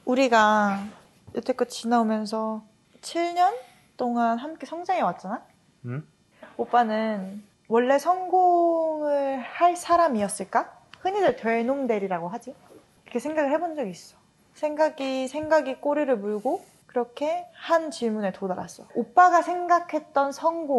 우리가 여태껏 지나오면서 7년 동안 함께 성장해 왔잖아? 오빠는 원래 성공을 할 사람이었을까? 흔히들 되놈들이라고 하지? 이렇게 생각을 해본 적이 있어. 생각이 꼬리를 물고 그렇게 한 질문에 도달했어. 오빠가 생각했던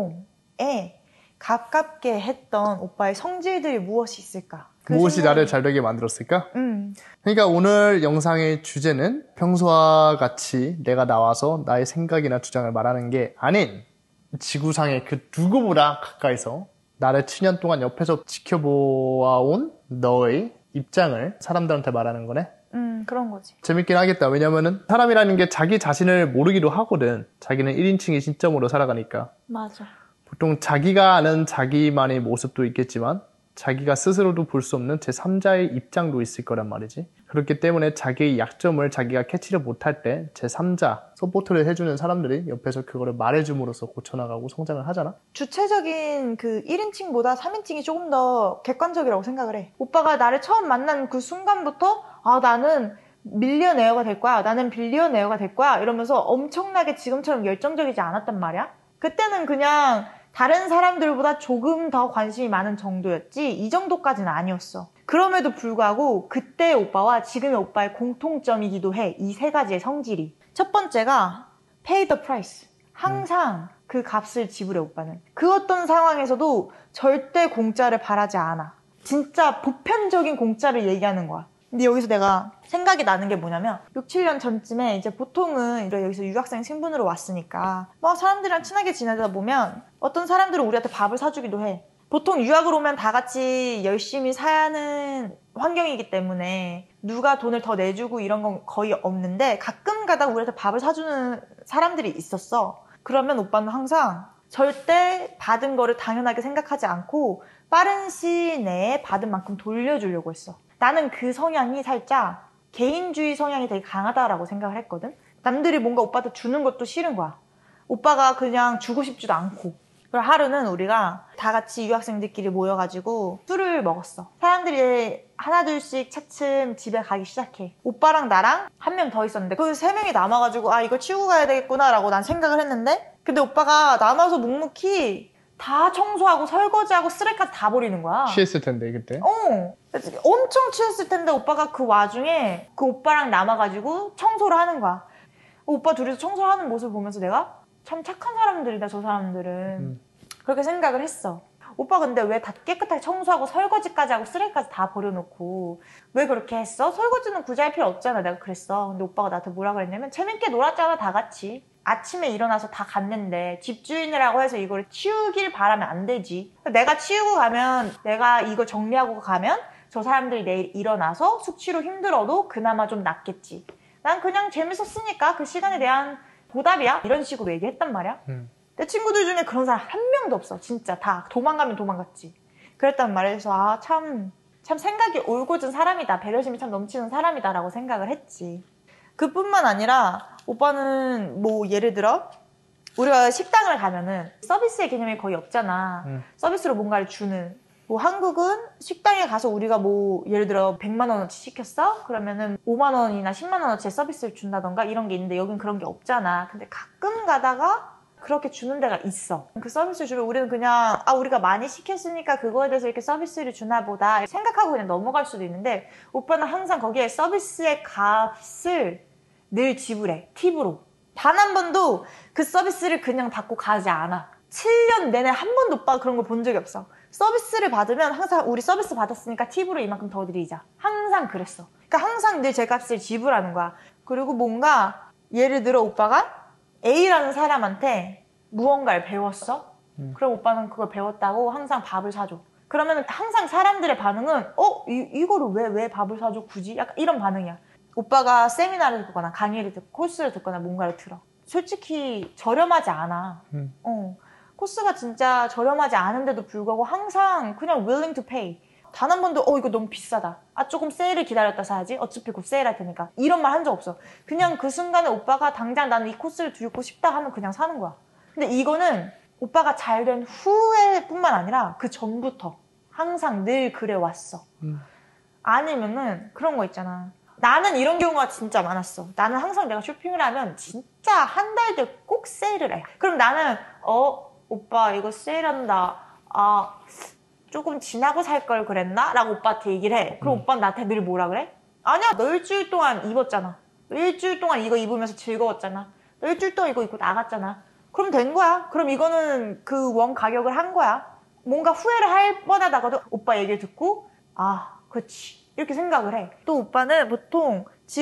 성공에 가깝게 했던 오빠의 성질들이 무엇이 있을까? 무엇이 나를 잘되게 만들었을까? 그러니까 오늘 영상의 주제는 평소와 같이 내가 나와서 나의 생각이나 주장을 말하는 게 아닌 지구상의 그 누구보다 가까이서 나를 7년 동안 옆에서 지켜보아온 너의 입장을 사람들한테 말하는 거네? 그런 거지. 재밌긴 하겠다. 왜냐면은 사람이라는 게 자기 자신을 모르기도 하거든. 자기는 1인칭의 시점으로 살아가니까. 맞아. 보통 자기가 아는 자기만의 모습도 있겠지만 자기가 스스로도 볼 수 없는 제3자의 입장도 있을 거란 말이지. 그렇기 때문에 자기의 약점을 자기가 캐치를 못할 때 제3자, 서포트를 해주는 사람들이 옆에서 그거를 말해줌으로써 고쳐나가고 성장을 하잖아. 주체적인 그 1인칭보다 3인칭이 조금 더 객관적이라고 생각을 해. 오빠가 나를 처음 만난 그 순간부터 나는 밀리언웨어가 될 거야. 나는 빌리언웨어가 될 거야. 이러면서 엄청나게 지금처럼 열정적이지 않았단 말이야. 그때는 그냥 다른 사람들보다 조금 더 관심이 많은 정도였지 이 정도까지는 아니었어. 그럼에도 불구하고 그때의 오빠와 지금의 오빠의 공통점이기도 해. 이 세 가지의 성질이. 첫 번째가 pay the price. 항상 그 값을 지불해 오빠는. 그 어떤 상황에서도 절대 공짜를 바라지 않아. 진짜 보편적인 공짜를 얘기하는 거야. 근데 여기서 내가 생각이 나는 게 뭐냐면 6, 7년 전쯤에 이제 보통은 여기서 유학생 신분으로 왔으니까 막 사람들이랑 친하게 지내다 보면 어떤 사람들은 우리한테 밥을 사주기도 해. 보통 유학을 오면 다 같이 열심히 사는 환경이기 때문에 누가 돈을 더 내주고 이런 건 거의 없는데 가끔 가다 우리한테 밥을 사주는 사람들이 있었어. 그러면 오빠는 항상 절대 받은 거를 당연하게 생각하지 않고 빠른 시일 내에 받은 만큼 돌려주려고 했어. 나는 그 성향이 살짝 개인주의 성향이 되게 강하다라고 생각을 했거든. 남들이 뭔가 오빠한테 주는 것도 싫은 거야. 오빠가 그냥 주고 싶지도 않고. 그리고 하루는 우리가 다 같이 유학생들끼리 모여가지고 술을 먹었어. 사람들이 하나둘씩 차츰 집에 가기 시작해. 오빠랑 나랑 한 명 더 있었는데 그 세 명이 남아가지고 이거 치우고 가야 되겠구나 라고 난 생각을 했는데 근데 오빠가 남아서 묵묵히 다 청소하고 설거지하고 쓰레기까지 다 버리는 거야. 취했을 텐데 그때. 엄청 취했을 텐데 오빠가 그 와중에 그 오빠랑 남아가지고 청소를 하는 거야. 오빠 둘이서 청소를 하는 모습을 보면서 내가 참 착한 사람들이다 저 사람들은. 그렇게 생각을 했어. 오빠 근데 왜 다 깨끗하게 청소하고 설거지까지 하고 쓰레기까지 다 버려놓고 왜 그렇게 했어? 설거지는 굳이 할 필요 없잖아. 내가 그랬어. 근데 오빠가 나한테 뭐라 그랬냐면 재밌게 놀았잖아 다 같이. 아침에 일어나서 다 갔는데 집주인이라고 해서 이걸 치우길 바라면 안 되지. 내가 치우고 가면 내가 이거 정리하고 가면 저 사람들이 내일 일어나서 숙취로 힘들어도 그나마 좀 낫겠지. 난 그냥 재밌었으니까 그 시간에 대한 보답이야. 이런 식으로 얘기했단 말이야. 내 친구들 중에 그런 사람 한 명도 없어. 진짜 다 도망가면 도망갔지. 그랬단 말이야. 참 생각이 올곧은 사람이다. 배려심이 참 넘치는 사람이다 라고 생각을 했지. 그뿐만 아니라 오빠는 뭐 예를 들어 우리가 식당을 가면은 서비스의 개념이 거의 없잖아. 서비스로 뭔가를 주는. 뭐 한국은 식당에 가서 우리가 뭐 예를 들어 100만 원어치 시켰어? 그러면은 5만 원이나 10만 원어치의 서비스를 준다던가 이런 게 있는데 여긴 그런 게 없잖아. 근데 가끔 가다가 그렇게 주는 데가 있어. 그 서비스를 주면 우리는 그냥 우리가 많이 시켰으니까 그거에 대해서 이렇게 서비스를 주나 보다 생각하고 그냥 넘어갈 수도 있는데 오빠는 항상 거기에 서비스의 값을 늘 지불해. 팁으로. 단 한 번도 그 서비스를 그냥 받고 가지 않아. 7년 내내 한 번도 오빠가 그런 걸 본 적이 없어. 서비스를 받으면 항상 우리 서비스 받았으니까 팁으로 이만큼 더 드리자. 항상 그랬어. 그러니까 항상 늘 제 값을 지불하는 거야. 그리고 뭔가 예를 들어 오빠가 A라는 사람한테 무언가를 배웠어? 그럼 오빠는 그걸 배웠다고 항상 밥을 사줘. 그러면 항상 사람들의 반응은 이거를 왜 밥을 사줘 굳이? 약간 이런 반응이야. 오빠가 세미나를 듣거나 강의를 듣고 코스를 듣거나 뭔가를 들어. 솔직히 저렴하지 않아. 코스가 진짜 저렴하지 않은데도 불구하고 항상 그냥 willing to pay. 단 한 번도 이거 너무 비싸다. 조금 세일을 기다렸다 사야지. 어차피 곧 세일할 테니까. 이런 말 한 적 없어. 그냥 그 순간에 오빠가 당장 나는 이 코스를 들고 싶다 하면 그냥 사는 거야. 근데 이거는 오빠가 잘 된 후에 뿐만 아니라 그 전부터 항상 늘 그래 왔어. 아니면은 그런 거 있잖아. 나는 이런 경우가 진짜 많았어. 나는 항상 내가 쇼핑을 하면 진짜 한 달 뒤에 꼭 세일을 해. 그럼 나는 오빠 이거 세일한다. 조금 지나고 살 걸 그랬나? 라고 오빠한테 얘기를 해. 그럼 오빠는 나한테 늘 뭐라 그래? 아니야, 너 일주일 동안 입었잖아. 일주일 동안 이거 입으면서 즐거웠잖아. 너 일주일 동안 이거 입고 나갔잖아. 그럼 된 거야. 그럼 이거는 그 원 가격을 한 거야. 뭔가 후회를 할 뻔하다가도 오빠 얘기를 듣고 그치. 이렇게 생각을 해. 또 오빠는 보통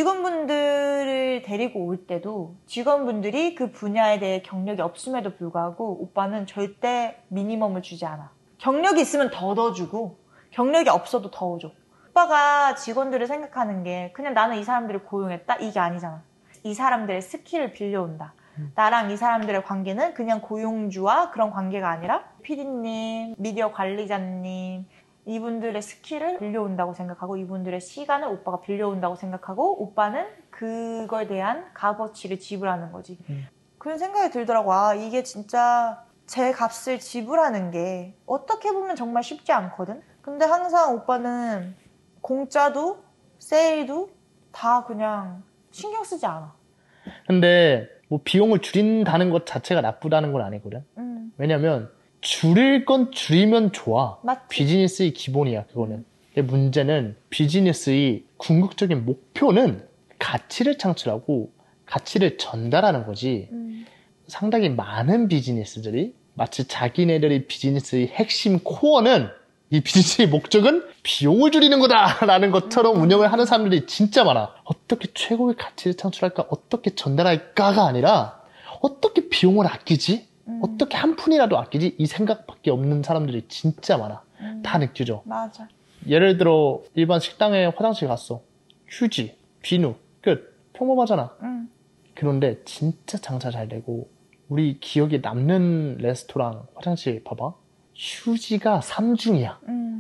직원분들을 데리고 올 때도 직원분들이 그 분야에 대해 경력이 없음에도 불구하고 오빠는 절대 미니멈을 주지 않아. 경력이 있으면 더 주고 경력이 없어도 더 줘. 오빠가 직원들을 생각하는 게 그냥 나는 이 사람들을 고용했다? 이게 아니잖아. 이 사람들의 스킬을 빌려온다. 나랑 이 사람들의 관계는 그냥 고용주와 그런 관계가 아니라 PD님, 미디어 관리자님 이분들의 스킬을 빌려온다고 생각하고 이분들의 시간을 오빠가 빌려온다고 생각하고 오빠는 그거에 대한 값어치를 지불하는 거지. 그런 생각이 들더라고. 이게 진짜 제 값을 지불하는 게 어떻게 보면 정말 쉽지 않거든? 근데 항상 오빠는 공짜도 세일도 다 그냥 신경 쓰지 않아. 근데 뭐 비용을 줄인다는 것 자체가 나쁘다는 건 아니거든. 왜냐면 줄일 건 줄이면 좋아. 맞지? 비즈니스의 기본이야, 그거는. 근데 문제는 비즈니스의 궁극적인 목표는 가치를 창출하고 가치를 전달하는 거지. 상당히 많은 비즈니스들이 마치 자기네들의 비즈니스의 핵심 코어는 이 비즈니스의 목적은 비용을 줄이는 거다라는 것처럼 운영을 하는 사람들이 진짜 많아. 어떻게 최고의 가치를 창출할까? 어떻게 전달할까가 아니라 어떻게 비용을 아끼지? 어떻게 한 푼이라도 아끼지? 이 생각밖에 없는 사람들이 진짜 많아. 다 느껴져. 맞아. 예를 들어 일반 식당에 화장실 갔어. 휴지, 비누, 끝. 평범하잖아. 그런데 진짜 장사 잘 되고 우리 기억에 남는 레스토랑 화장실 봐봐. 휴지가 3중이야.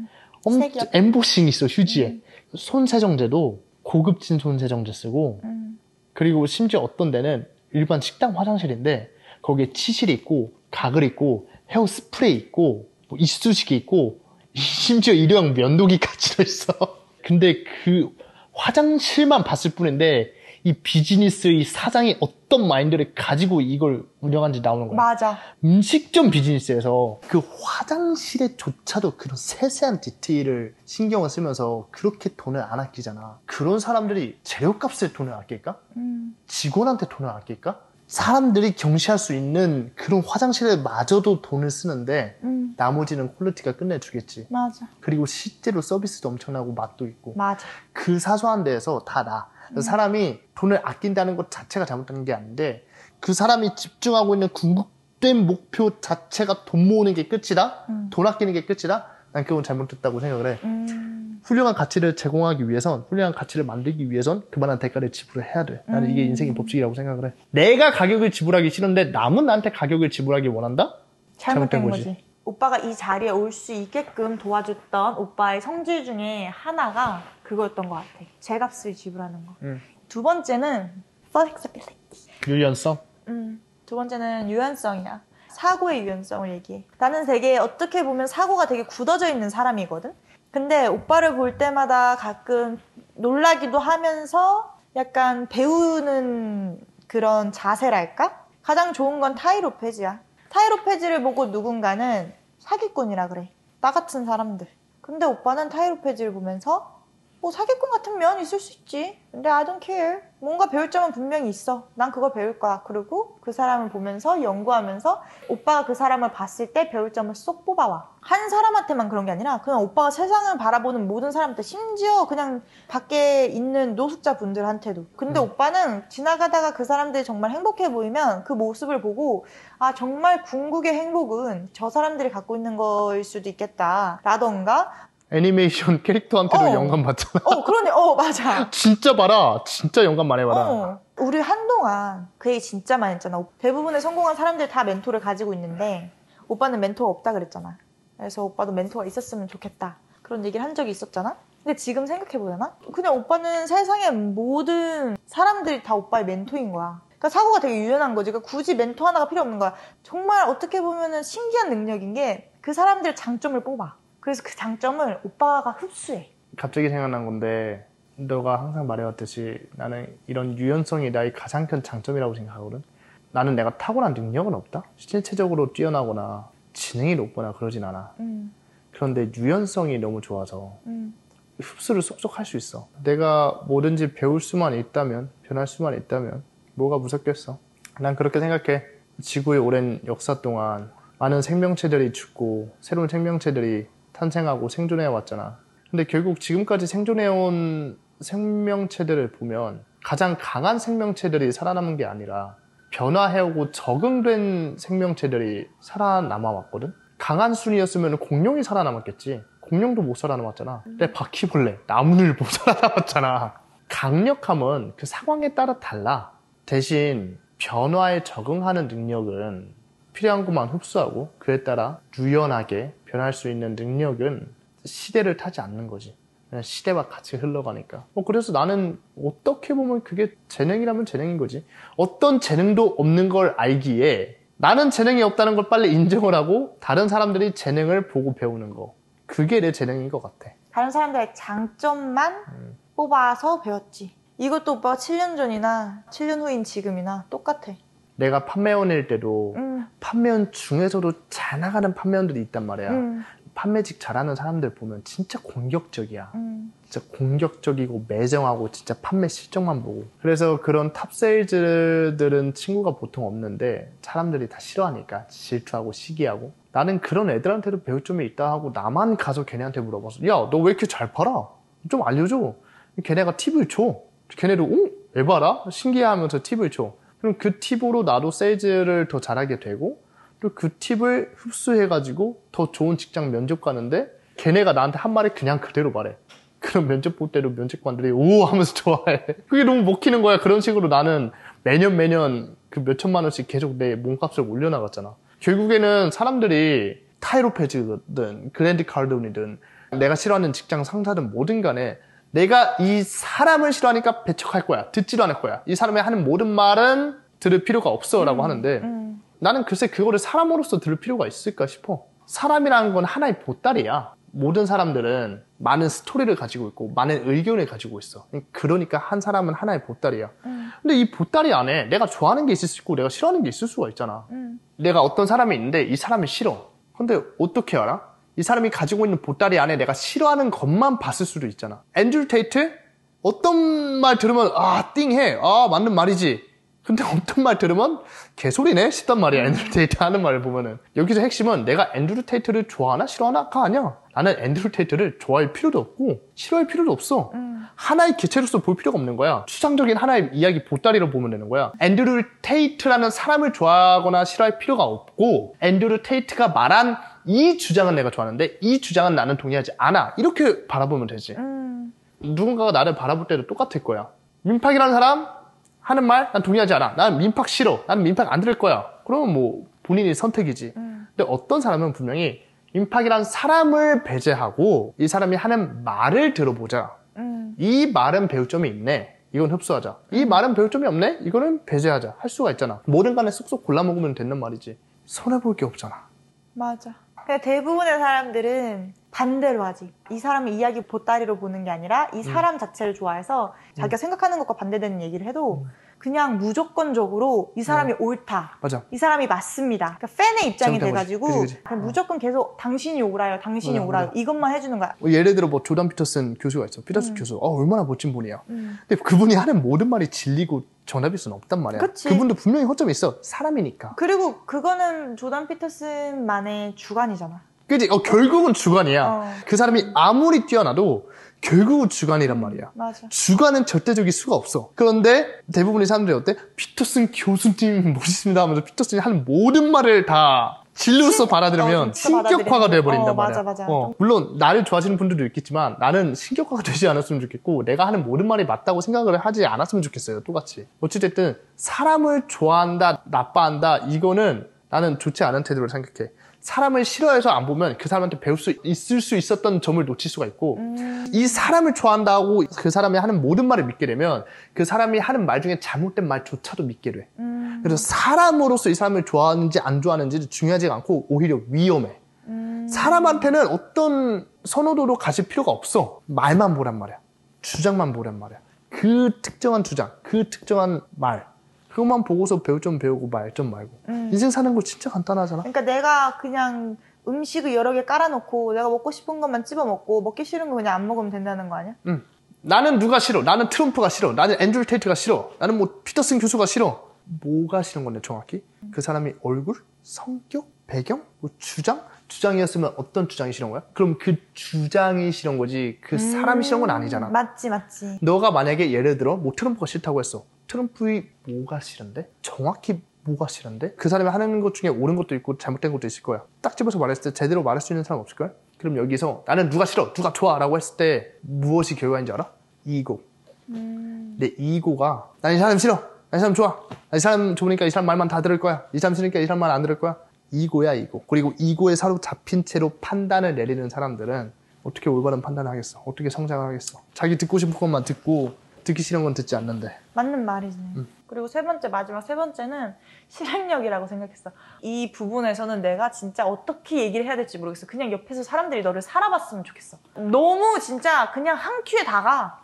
엠보싱 있어, 휴지에. 손세정제도 고급진 손세정제 쓰고 그리고 심지어 어떤 데는 일반 식당 화장실인데 거기에 치실이 있고 가글 있고 헤어 스프레이 있고 뭐 이쑤시개 있고 심지어 일회용 면도기까지 들어있어. 근데 그 화장실만 봤을 뿐인데 이 비즈니스의 사장이 어떤 마인드를 가지고 이걸 운영하는지 나오는 거야. 맞아. 음식점 비즈니스에서 그 화장실에조차도 그런 세세한 디테일을 신경을 쓰면서 그렇게 돈을 안 아끼잖아. 그런 사람들이 재료값에 돈을 아낄까? 직원한테 돈을 아낄까? 사람들이 경시할 수 있는 그런 화장실에 마저도 돈을 쓰는데 나머지는 퀄리티가 끝내주겠지. 맞아. 그리고 실제로 서비스도 엄청나고 맛도 있고. 맞아. 그 사소한 데에서 다 나. 사람이 돈을 아낀다는 것 자체가 잘못된 게 아닌데 그 사람이 집중하고 있는 궁극된 목표 자체가 돈 모으는 게 끝이다? 돈 아끼는 게 끝이다? 난 그건 잘못됐다고 생각을 해. 훌륭한 가치를 제공하기 위해선, 훌륭한 가치를 만들기 위해선 그만한 대가를 지불을 해야 돼. 나는 이게 인생의 법칙이라고 생각을 해. 내가 가격을 지불하기 싫은데 남은 나한테 가격을 지불하기 원한다? 잘못된 거지. 오빠가 이 자리에 올 수 있게끔 도와줬던 오빠의 성질 중에 하나가 그거였던 것 같아. 제 값을 지불하는 거. 두 번째는 flexibility. 유연성? 두 번째는 유연성이야. 사고의 유연성을 얘기해. 나는 되게 어떻게 보면 사고가 되게 굳어져 있는 사람이거든. 근데 오빠를 볼 때마다 가끔 놀라기도 하면서 약간 배우는 그런 자세랄까? 가장 좋은 건 타이로페지야. 타이로페지를 보고 누군가는 사기꾼이라 그래. 나 같은 사람들. 근데 오빠는 타이로페지를 보면서 뭐 사기꾼 같은 면 있을 수 있지. 근데 I don't care. 뭔가 배울 점은 분명히 있어. 난 그걸 배울 거야. 그리고 그 사람을 보면서 연구하면서 오빠가 그 사람을 봤을 때 배울 점을 쏙 뽑아와. 한 사람한테만 그런 게 아니라 그냥 오빠가 세상을 바라보는 모든 사람한테, 심지어 그냥 밖에 있는 노숙자 분들한테도. 근데 오빠는 지나가다가 그 사람들이 정말 행복해 보이면 그 모습을 보고 정말 궁극의 행복은 저 사람들이 갖고 있는 거일 수도 있겠다 라던가 애니메이션 캐릭터한테도 영감 받잖아. 그러네. 맞아. 진짜 봐라. 진짜 영감 많이 받아. 우리 한동안 그 얘기 진짜 많이 했잖아. 대부분의 성공한 사람들 다 멘토를 가지고 있는데 오빠는 멘토가 없다 그랬잖아. 그래서 오빠도 멘토가 있었으면 좋겠다. 그런 얘기를 한 적이 있었잖아. 근데 지금 생각해보잖아? 그냥 오빠는 세상의 모든 사람들이 다 오빠의 멘토인 거야. 그러니까 사고가 되게 유연한 거지. 그러니까 굳이 멘토 하나가 필요 없는 거야. 정말 어떻게 보면은 신기한 능력인 게 그 사람들의 장점을 뽑아. 그래서 그 장점을 오빠가 흡수해. 갑자기 생각난 건데 너가 항상 말해왔듯이 나는 이런 유연성이 나의 가장 큰 장점이라고 생각하거든. 나는 내가 타고난 능력은 없다. 신체적으로 뛰어나거나 지능이 높거나 그러진 않아. 그런데 유연성이 너무 좋아서 흡수를 쏙쏙 할 수 있어. 내가 뭐든지 배울 수만 있다면, 변할 수만 있다면 뭐가 무섭겠어. 난 그렇게 생각해. 지구의 오랜 역사 동안 많은 생명체들이 죽고 새로운 생명체들이 탄생하고 생존해 왔잖아. 근데 결국 지금까지 생존해온 생명체들을 보면 가장 강한 생명체들이 살아남은 게 아니라 변화해오고 적응된 생명체들이 살아남아 왔거든. 강한 순이었으면 공룡이 살아남았겠지. 공룡도 못 살아남았잖아. 근데 바퀴벌레, 나무늘 못 살아남았잖아. 강력함은 그 상황에 따라 달라. 대신 변화에 적응하는 능력은 필요한 것만 흡수하고 그에 따라 유연하게 변할 수 있는 능력은 시대를 타지 않는 거지. 그냥 시대와 같이 흘러가니까. 그래서 나는 어떻게 보면 그게 재능이라면 재능인 거지. 어떤 재능도 없는 걸 알기에 나는 재능이 없다는 걸 빨리 인정을 하고 다른 사람들이 재능을 보고 배우는 거. 그게 내 재능인 것 같아. 다른 사람들의 장점만 뽑아서 배웠지. 이것도 오빠가 7년 전이나 7년 후인 지금이나 똑같아. 내가 판매원일 때도 판매원 중에서도 잘 나가는 판매원들이 있단 말이야. 판매직 잘하는 사람들 보면 진짜 공격적이야. 진짜 공격적이고 매정하고 진짜 판매 실적만 보고. 그래서 그런 탑세일즈들은 친구가 보통 없는데 사람들이 다 싫어하니까 질투하고 시기하고. 나는 그런 애들한테도 배울 점이 있다 하고 나만 가서 걔네한테 물어봤어. 야, 너 왜 이렇게 잘 팔아? 좀 알려줘. 걔네가 팁을 줘. 걔네도 에바라? 신기해하면서 팁을 줘. 그럼 그 팁으로 나도 세일즈를 더 잘하게 되고 또 그 팁을 흡수해가지고 더 좋은 직장 면접 가는데 걔네가 나한테 한 말을 그냥 그대로 말해. 그럼 면접 볼 때도 면접관들이 오 하면서 좋아해. 그게 너무 먹히는 거야. 그런 식으로 나는 매년 그 몇천만 원씩 계속 내 몸값을 올려나갔잖아. 결국에는 사람들이 타이로페즈든 그랜드 칼돈이든 내가 싫어하는 직장 상사든 뭐든 간에 내가 이 사람을 싫어하니까 배척할 거야. 듣지도 않을 거야. 이 사람이 하는 모든 말은 들을 필요가 없어 라고 하는데 나는 글쎄 그거를 사람으로서 들을 필요가 있을까 싶어. 사람이라는 건 하나의 보따리야. 모든 사람들은 많은 스토리를 가지고 있고 많은 의견을 가지고 있어. 그러니까 한 사람은 하나의 보따리야. 근데 이 보따리 안에 내가 좋아하는 게 있을 수 있고 내가 싫어하는 게 있을 수가 있잖아. 내가 어떤 사람이 있는데 이 사람이 싫어. 근데 어떻게 알아? 이 사람이 가지고 있는 보따리 안에 내가 싫어하는 것만 봤을 수도 있잖아. 앤드류 테이트? 어떤 말 들으면 띵해. 맞는 말이지. 근데 어떤 말 들으면 개소리네 싶단 말이야. 앤드류 테이트 하는 말을 보면은. 여기서 핵심은 내가 앤드류 테이트를 좋아하나 싫어하나가 아니야. 나는 앤드류 테이트를 좋아할 필요도 없고 싫어할 필요도 없어. 하나의 개체로서 볼 필요가 없는 거야. 추상적인 하나의 이야기 보따리로 보면 되는 거야. 앤드류 테이트라는 사람을 좋아하거나 싫어할 필요가 없고 앤드류 테이트가 말한 이 주장은 내가 좋아하는데 이 주장은 나는 동의하지 않아. 이렇게 바라보면 되지. 누군가가 나를 바라볼 때도 똑같을 거야. 민팍이라는 사람 하는 말 난 동의하지 않아. 난 민팍 싫어. 나는 민팍 안 들을 거야. 그러면 뭐 본인의 선택이지. 근데 어떤 사람은 분명히 민팍이란 사람을 배제하고 이 사람이 하는 말을 들어보자. 이 말은 배울 점이 있네. 이건 흡수하자. 이 말은 배울 점이 없네. 이거는 배제하자. 할 수가 있잖아. 뭐든 간에 쏙쏙 골라 먹으면 되는 말이지. 손해볼 게 없잖아. 맞아. 근데 대부분의 사람들은 반대로 하지. 이 사람의 이야기 보따리로 보는 게 아니라 이 사람 자체를 좋아해서 자기가 생각하는 것과 반대되는 얘기를 해도 그냥 무조건적으로 이 사람이 옳다. 맞아. 이 사람이 맞습니다. 그러니까 팬의 입장이 돼가지고 그치. 그냥 무조건 계속 당신이 옳아요. 당신이 맞아, 옳아요. 맞아. 이것만 해주는 거야. 예를 들어 뭐 조던 피터슨 교수가 있어. 피터슨 교수. 얼마나 멋진 분이야. 근데 그분이 하는 모든 말이 진리고 정답일 수는 없단 말이야. 그치. 그분도 분명히 허점이 있어. 사람이니까. 그리고 그거는 조던 피터슨만의 주관이잖아. 그치? 결국은 주관이야. 그 사람이 아무리 뛰어나도 결국은 주관이란 말이야. 맞아. 주관은 절대적일 수가 없어. 그런데 대부분의 사람들이 어때? 피터슨 교수님 멋있습니다 하면서 피터슨이 하는 모든 말을 다 진리로서 받아들이면 신격화가 돼버린단 말이야. 맞아. 물론 나를 좋아하시는 분들도 있겠지만 나는 신격화가 되지 않았으면 좋겠고 내가 하는 모든 말이 맞다고 생각을 하지 않았으면 좋겠어요. 똑같이. 어찌됐든 사람을 좋아한다, 나빠한다 이거는 나는 좋지 않은 태도를 생각해. 사람을 싫어해서 안 보면 그 사람한테 배울 수 있을 수 있었던 점을 놓칠 수가 있고 이 사람을 좋아한다고 그 사람이 하는 모든 말을 믿게 되면 그 사람이 하는 말 중에 잘못된 말조차도 믿게 돼. 그래서 사람으로서 이 사람을 좋아하는지 안 좋아하는지 중요하지 않고 오히려 위험해. 사람한테는 어떤 선호도로 가질 필요가 없어. 말만 보란 말이야. 주장만 보란 말이야. 그 특정한 주장, 그 특정한 말. 그것만 보고서 배울 점 배우고 말 점 말고. 인생 사는 거 진짜 간단하잖아. 그러니까 내가 그냥 음식을 여러 개 깔아놓고 내가 먹고 싶은 것만 집어 먹고 먹기 싫은 거 그냥 안 먹으면 된다는 거 아니야? 나는 누가 싫어? 나는 트럼프가 싫어. 나는 앤드류 테이트가 싫어. 나는 뭐 피터슨 교수가 싫어. 뭐가 싫은 건데 정확히? 그 사람이 얼굴? 성격? 배경? 뭐 주장? 주장이었으면 어떤 주장이 싫은 거야? 그럼 그 주장이 싫은 거지 그 사람이 싫은 건 아니잖아. 맞지. 너가 만약에 예를 들어 뭐 트럼프가 싫다고 했어. 트럼프의 뭐가 싫은데? 정확히 뭐가 싫은데? 그 사람이 하는 것 중에 옳은 것도 있고 잘못된 것도 있을 거야. 딱 집어서 말했을 때 제대로 말할 수 있는 사람 없을걸? 그럼 여기서 나는 누가 싫어, 누가 좋아 라고 했을 때 무엇이 결과인지 알아? 이고. 내 이고가 난 이 사람 싫어, 난 이 사람 좋아, 난 이 사람 좋으니까 이 사람 말만 다 들을 거야, 이 사람 싫으니까 이 사람 말 안 들을 거야. 이고야 이고. 그리고 이고에 사로잡힌 채로 판단을 내리는 사람들은 어떻게 올바른 판단을 하겠어? 어떻게 성장을 하겠어? 자기 듣고 싶은 것만 듣고 듣기 싫은 건 듣지 않는데. 맞는 말이지. 그리고 마지막 세 번째는 실행력이라고 생각했어. 이 부분에서는 내가 진짜 어떻게 얘기를 해야 될지 모르겠어. 그냥 옆에서 사람들이 너를 살아봤으면 좋겠어. 너무 진짜 그냥 한 큐에 다가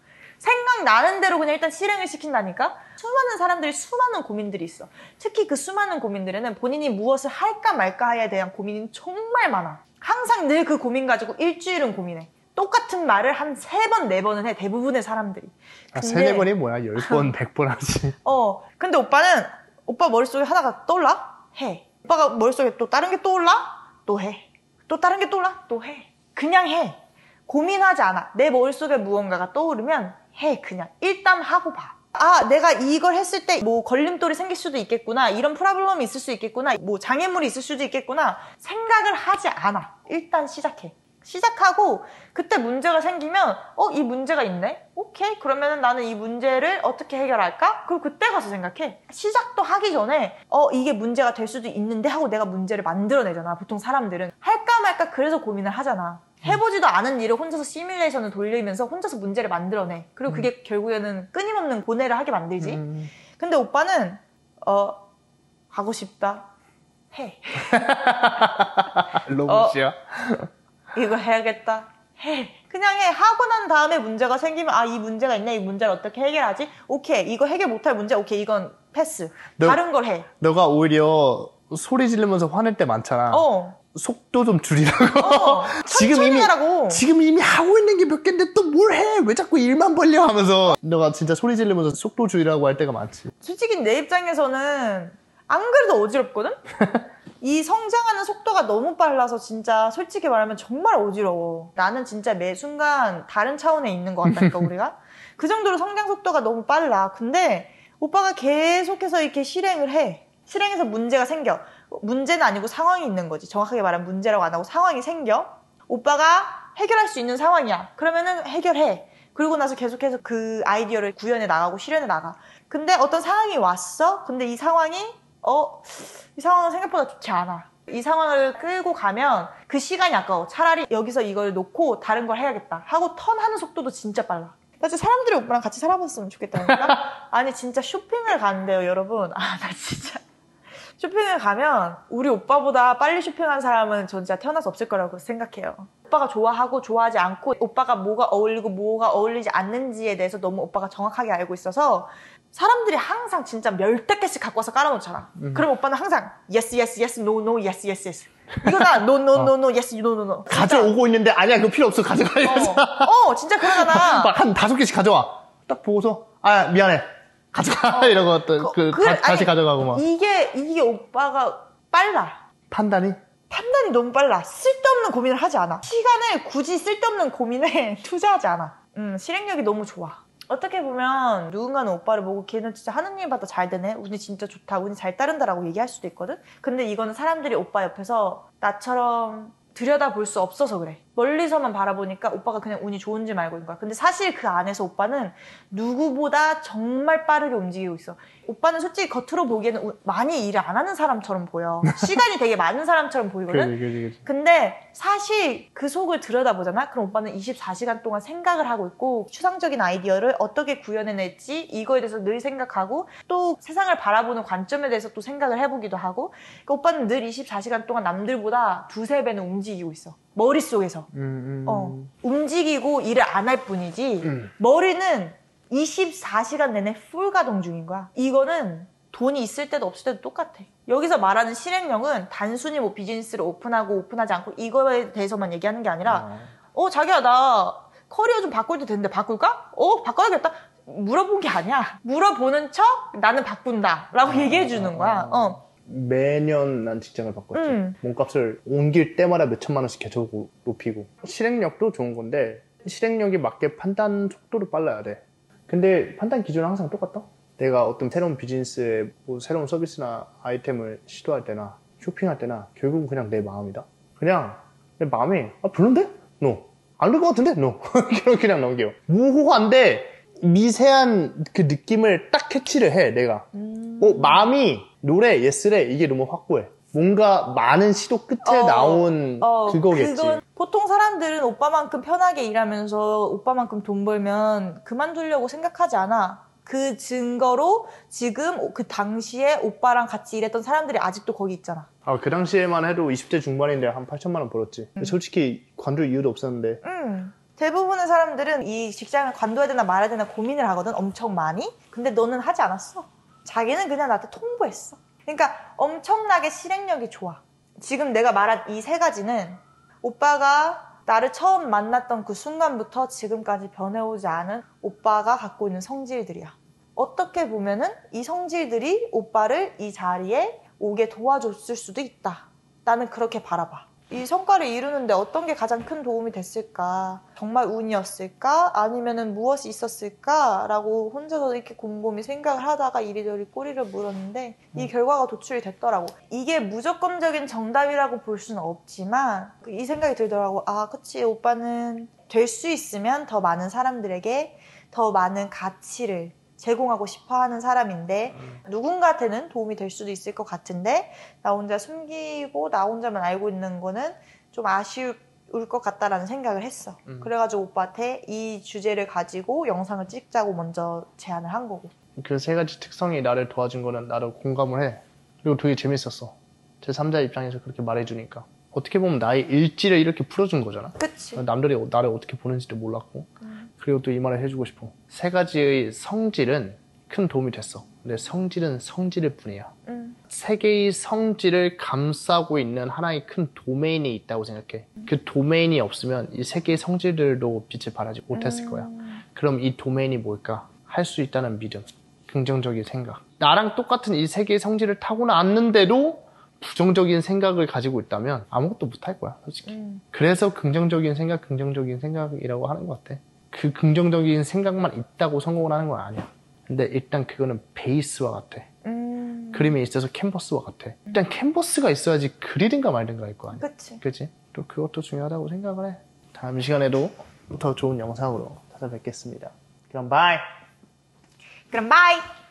생각나는 대로 그냥 일단 실행을 시킨다니까? 수많은 사람들이 수많은 고민들이 있어. 특히 그 수많은 고민들에는 본인이 무엇을 할까 말까에 대한 고민이 정말 많아. 항상 늘 그 고민 가지고 일주일은 고민해. 똑같은 말을 한 3번, 4번은 해, 대부분의 사람들이. 근데, 3, 4번이 뭐야? 10번, 100번 하지. 근데 오빠 머릿속에 하나가 떠올라? 해. 오빠가 머릿속에 또 다른 게 떠올라? 또 해. 또 다른 게 떠올라? 또 해. 그냥 해. 고민하지 않아. 내 머릿속에 무언가가 떠오르면 해, 그냥. 일단 하고 봐. 아, 내가 이걸 했을 때 뭐 걸림돌이 생길 수도 있겠구나. 이런 프로블럼이 있을 수 있겠구나. 뭐 장애물이 있을 수도 있겠구나. 생각을 하지 않아. 일단 시작해. 시작하고 그때 문제가 생기면 이 문제가 있네? 오케이, 그러면 나는 이 문제를 어떻게 해결할까? 그럼 그때 가서 생각해. 시작도 하기 전에 이게 문제가 될 수도 있는데 하고 내가 문제를 만들어내잖아. 보통 사람들은 할까 말까 그래서 고민을 하잖아. 해보지도 않은 일을 혼자서 시뮬레이션을 돌리면서 혼자서 문제를 만들어내. 그리고 그게 결국에는 끊임없는 고뇌를 하게 만들지. 근데 오빠는 하고 싶다, 해. 로봇이야? 이거 해야겠다, 해. 그냥 해. 하고 난 다음에 문제가 생기면 이 문제가 있네, 이 문제를 어떻게 해결하지? 오케이, 이거 해결 못할 문제, 오케이, 이건 패스. 다른 걸 해. 너가 오히려 소리 지르면서 화낼 때 많잖아. 속도 좀 줄이라고. 지금 이미 하고 있는 게 몇 개인데 또 뭘 해? 왜 자꾸 일만 벌려? 하면서 너가 진짜 소리 지르면서 속도 줄이라고 할 때가 많지. 솔직히 내 입장에서는 안 그래도 어지럽거든? 이 성장하는 속도가 너무 빨라서 진짜 솔직히 말하면 정말 어지러워. 나는 진짜 매 순간 다른 차원에 있는 것 같다니까, 우리가. 그 정도로 성장 속도가 너무 빨라. 근데 오빠가 계속해서 이렇게 실행을 해. 실행해서 문제가 생겨. 문제는 아니고 상황이 있는 거지. 정확하게 말하면 문제라고 안 하고 상황이 생겨. 오빠가 해결할 수 있는 상황이야. 그러면은 해결해. 그리고 나서 계속해서 그 아이디어를 구현해 나가고 실현해 나가. 근데 어떤 상황이 왔어? 근데 이 상황이 이 상황은 생각보다 좋지 않아. 이 상황을 끌고 가면 그 시간이 아까워. 차라리 여기서 이걸 놓고 다른 걸 해야겠다 하고 턴하는 속도도 진짜 빨라. 나 진짜 사람들이 오빠랑 같이 살아봤으면 좋겠다니까. 아니 진짜 쇼핑을 가는데요, 여러분. 나 진짜 쇼핑을 가면 우리 오빠보다 빨리 쇼핑한 사람은 전 진짜 태어나서 없을 거라고 생각해요. 오빠가 좋아하고 좋아하지 않고 오빠가 뭐가 어울리고 뭐가 어울리지 않는지에 대해서 너무 오빠가 정확하게 알고 있어서 사람들이 항상 진짜 몇백 개씩 갖고 와서 깔아놓잖아. 그럼 오빠는 항상 yes, yes, yes, no, no, yes, yes, yes. 이거다. no, no, no, no, yes, no, no, no. 가져오고 있는데 아니야, 그거 필요 없어. 가져가. 진짜 그러잖아. 막 한 5개씩 가져와. 딱 보고서 미안해. 가져가. 이러고 다시 가져가고 막. 이게 오빠가 빨라. 판단이 너무 빨라. 쓸데없는 고민을 하지 않아. 시간을 굳이 쓸데없는 고민에 투자하지 않아. 실행력이 너무 좋아. 어떻게 보면 누군가는 오빠를 보고 걔는 진짜 하느님 봐도 잘 되네, 운이 진짜 좋다, 운이 잘 따른다라고 얘기할 수도 있거든. 근데 이거는 사람들이 오빠 옆에서 나처럼 들여다볼 수 없어서 그래. 멀리서만 바라보니까 오빠가 그냥 운이 좋은지 말고 있는 거야. 근데 사실 그 안에서 오빠는 누구보다 정말 빠르게 움직이고 있어. 오빠는 솔직히 겉으로 보기에는 많이 일을 안 하는 사람처럼 보여. 시간이 되게 많은 사람처럼 보이거든. 그치. 근데 사실 그 속을 들여다보잖아? 그럼 오빠는 24시간 동안 생각을 하고 있고 추상적인 아이디어를 어떻게 구현해낼지 이거에 대해서 늘 생각하고 또 세상을 바라보는 관점에 대해서 또 생각을 해보기도 하고. 그러니까 오빠는 늘 24시간 동안 남들보다 2~3배는 움직이고 있어. 머릿속에서. 움직이고 일을 안 할 뿐이지 머리는 24시간 내내 풀 가동 중인 거야. 이거는 돈이 있을 때도 없을 때도 똑같아. 여기서 말하는 실행력은 단순히 뭐 비즈니스를 오픈하고 오픈하지 않고 이거에 대해서만 얘기하는 게 아니라 자기야 나 커리어 좀 바꿀 때 됐는데 바꿀까? 바꿔야겠다. 물어본 게 아니야. 물어보는 척 나는 바꾼다 라고 얘기해 주는 거야. 매년 난 직장을 바꿨지. 몸값을 옮길 때마다 몇 천만 원씩 계속 높이고. 실행력도 좋은 건데 실행력에 맞게 판단 속도도 빨라야 돼. 근데 판단 기준은 항상 똑같다. 내가 어떤 새로운 비즈니스에 뭐 새로운 서비스나 아이템을 시도할 때나 쇼핑할 때나 결국은 그냥 내 마음이다. 그냥 내 마음이 별론데? No. 안 될 것 같은데? No. 그냥 넘겨. 무호한데 미세한 그 느낌을 딱 캐치를 해, 내가. 마음이 노래, 예스래, 이게 너무 확고해. 뭔가 많은 시도 끝에 나온 그거겠지. 보통 사람들은 오빠만큼 편하게 일하면서 오빠만큼 돈 벌면 그만두려고 생각하지 않아. 그 증거로 지금 그 당시에 오빠랑 같이 일했던 사람들이 아직도 거기 있잖아. 그 당시에만 해도 20대 중반인데 한 8천만 원 벌었지. 솔직히 관둘 이유도 없었는데. 대부분의 사람들은 이 직장을 관둬야 되나 말아야 되나 고민을 하거든, 엄청 많이. 근데 너는 하지 않았어. 자기는 그냥 나한테 통보했어. 그러니까 엄청나게 실행력이 좋아. 지금 내가 말한 이 세 가지는 오빠가 나를 처음 만났던 그 순간부터 지금까지 변해오지 않은 오빠가 갖고 있는 성질들이야. 어떻게 보면은 이 성질들이 오빠를 이 자리에 오게 도와줬을 수도 있다. 나는 그렇게 바라봐. 이 성과를 이루는데 어떤 게 가장 큰 도움이 됐을까? 정말 운이었을까? 아니면은 무엇이 있었을까? 라고 혼자서 이렇게 곰곰이 생각을 하다가 이리저리 꼬리를 물었는데 이 결과가 도출이 됐더라고. 이게 무조건적인 정답이라고 볼 수는 없지만 이 생각이 들더라고. 그치, 오빠는 될 수 있으면 더 많은 사람들에게 더 많은 가치를 제공하고 싶어하는 사람인데 누군가한테는 도움이 될 수도 있을 것 같은데 나 혼자 숨기고 나 혼자만 알고 있는 거는 좀 아쉬울 것 같다라는 생각을 했어. 그래가지고 오빠한테 이 주제를 가지고 영상을 찍자고 먼저 제안을 한 거고. 그 세 가지 특성이 나를 도와준 거는 나도 공감을 해. 그리고 되게 재밌었어. 제 3자 입장에서 그렇게 말해주니까. 어떻게 보면 나의 일지를 이렇게 풀어준 거잖아. 그치. 남들이 나를 어떻게 보는지도 몰랐고. 그리고 또 이 말을 해주고 싶어. 세 가지의 성질은 큰 도움이 됐어. 근데 성질은 성질일 뿐이야. 세 개의 성질을 감싸고 있는 하나의 큰 도메인이 있다고 생각해. 그 도메인이 없으면 이 세 개의 성질들도 빛을 발하지 못했을 거야. 그럼 이 도메인이 뭘까? 할 수 있다는 믿음, 긍정적인 생각. 나랑 똑같은 이 세 개의 성질을 타고났는데도 부정적인 생각을 가지고 있다면 아무것도 못할 거야, 솔직히. 그래서 긍정적인 생각이라고 하는 것 같아. 그 긍정적인 생각만 있다고 성공을 하는 건 아니야. 근데 일단 그거는 베이스와 같아. 그림에 있어서 캔버스와 같아. 일단 캔버스가 있어야지 그리든가 말든가 할 거 아니야. 그치? 또 그것도 중요하다고 생각을 해. 다음 시간에도 더 좋은 영상으로 찾아뵙겠습니다. 그럼 바이!